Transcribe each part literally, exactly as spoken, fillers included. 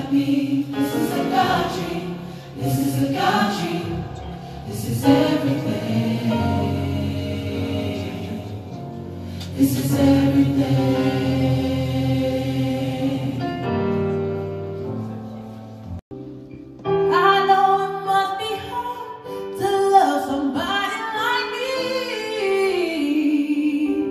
like me. This is a God dream. This is a God dream. This is everything. This is everything. I know it must be hard to love somebody like me.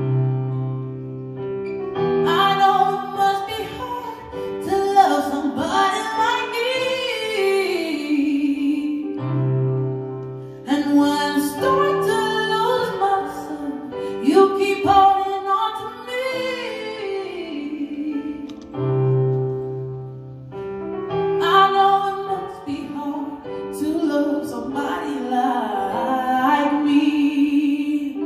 I know it must be hard to love somebody like me. And when I start to lose myself, you keep holding on to me. I know it must be hard to love somebody like me.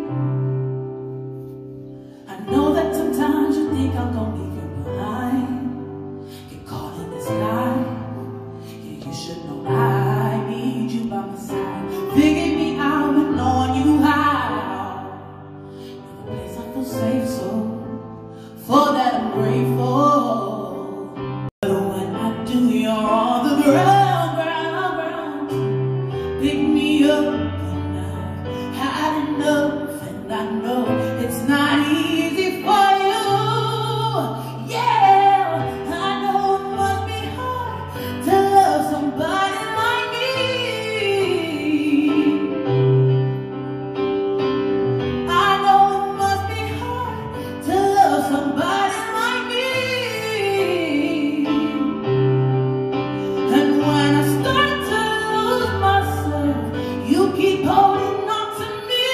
I know that sometimes you think I'm gonna leave you behind, get caught in this life. Yeah, you should know I need you by my side. Figure me out and knowing you how. You're the place I feel safe, so for that I'm grateful. But when I do, you're on the ground, ground, ground. Pick me up and I've had enough, and I know it's not easy for you. Yeah, I know it must be hard to love somebody like me. I know it must be hard to love somebody like me. And when I start to lose myself, you keep holding on to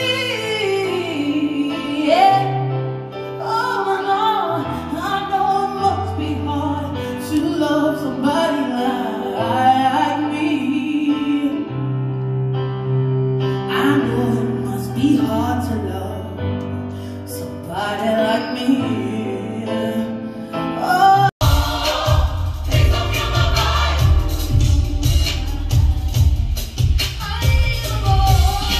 me. Yeah. Oh my Lord, I know it must be hard to love somebody like me. I know it must be hard to love somebody like me. Oh, please don't kill my vibe. I need a boy.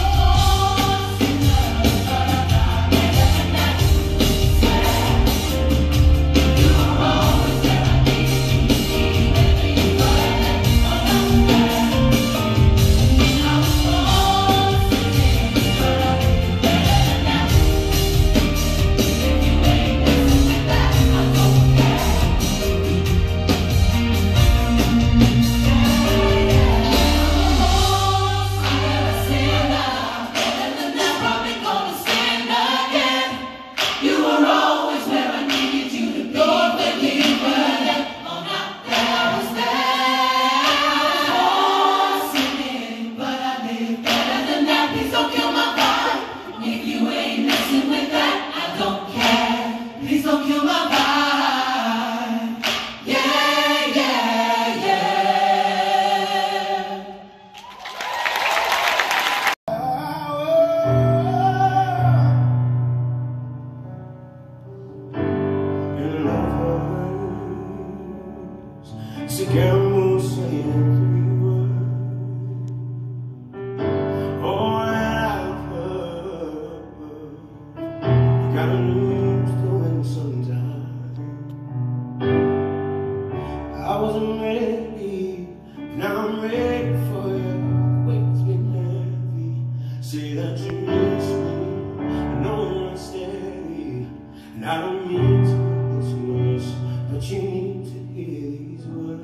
It's a gamble saying three words. Oh, and I've heard you gotta lose to win sometime. I wasn't ready, now I'm ready for you. Weight's been heavy. Say that you miss me, I know you're unsteady, and I don't mean to make this worse, but you need to hear these words.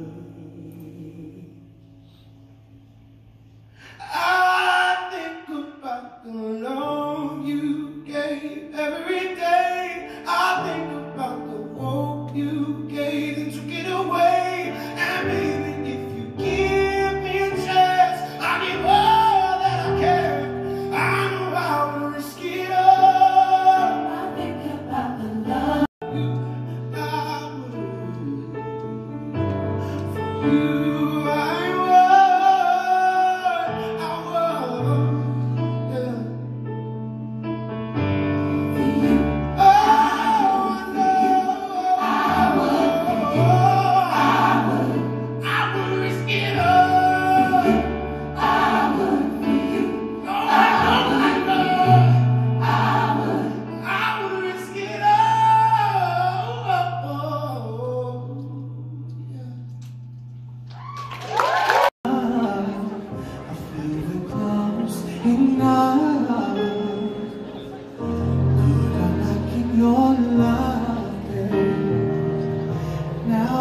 I think about the love you gave every day. I think about the hope you gave and took it away. And baby, if you give me a chance, I'll give all that I can. I know I will risk it all. I think about the love I would for you. I Yeah.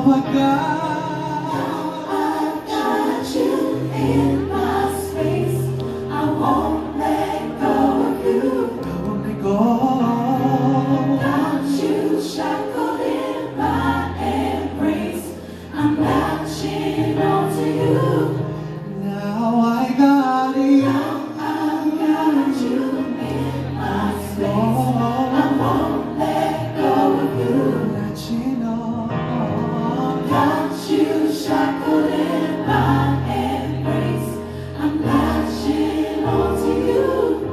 Now I got, I've got you in my space. I won't let go of you. I won't let go. Got you shackled in my embrace. I'm latching onto you. Now I got it. Now I've got you in my space. I won't let go of you. Latching on. Got you shackled in my embrace. I'm latching onto you.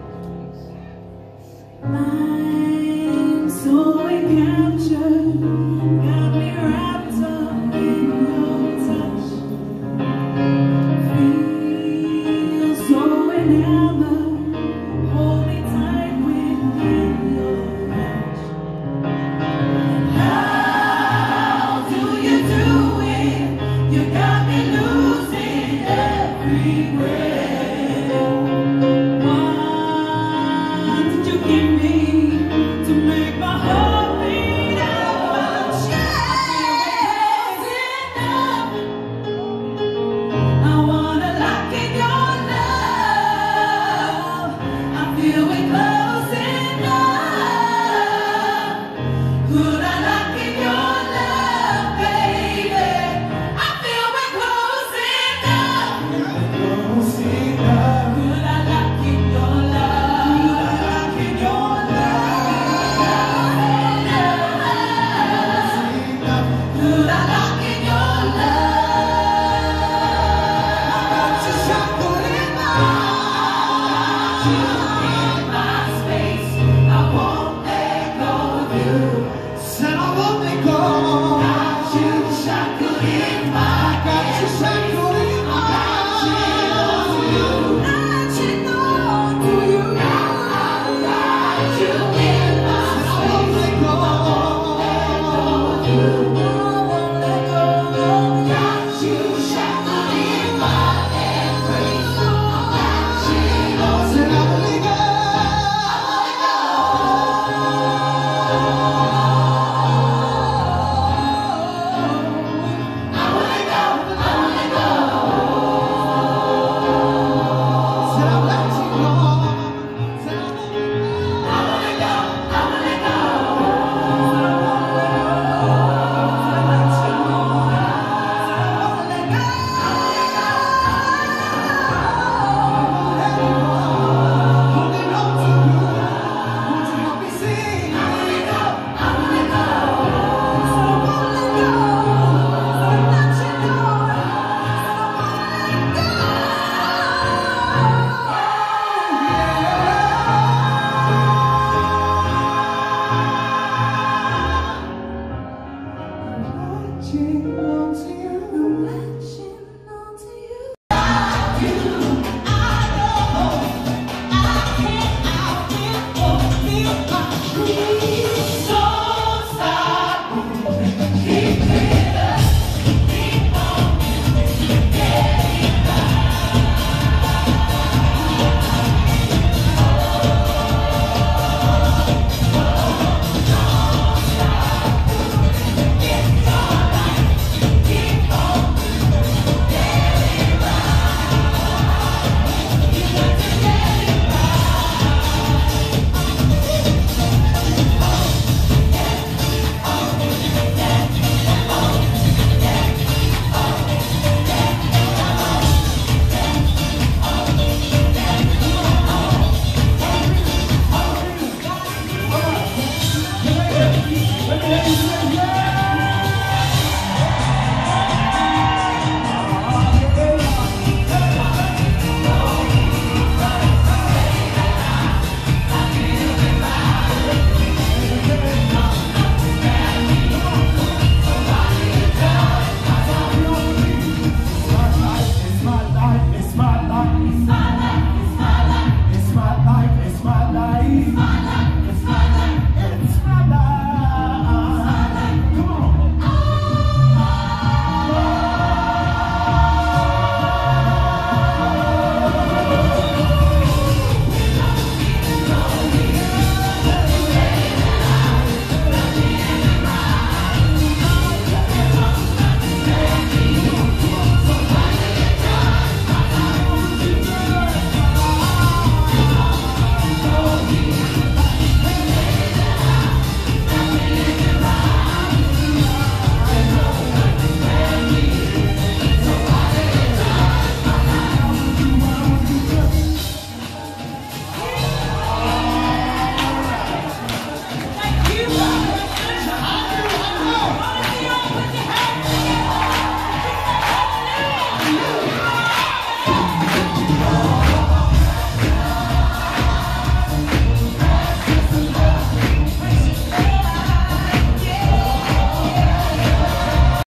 I'm so captured, got me wrapped up in your touch. Feel so enamored, hold me tight within your touch. How do you do it? You got me losing everywhere. What did you give me to make my heart beat out my chest? I wanna lock in your love. I feel it close enough. Could I lock in your love, baby? I feel it close enough. Close enough. Could I lock in your love? Lock in your love. Could I lock in your love? Just shackled in In my space, I won't let go of you. Said I won't let go. Got you shackled in my Got you shackled in my latching on to you. Now I've got you in my I won't let go. you. I won't let go. Got you shackled in my embrace. I'm latching on to Said I won't let go. I won't let go. I won't let go. Said I'm letting go. Said I won't let go. I won't let go. I won't let go. Holding on to you. Won't you help me sing? Latching on to you.